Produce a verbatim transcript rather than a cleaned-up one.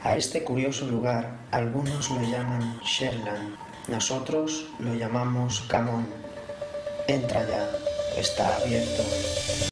A este curioso lugar algunos lo llaman Sherland, nosotros lo llamamos Camón. Entra ya, está abierto.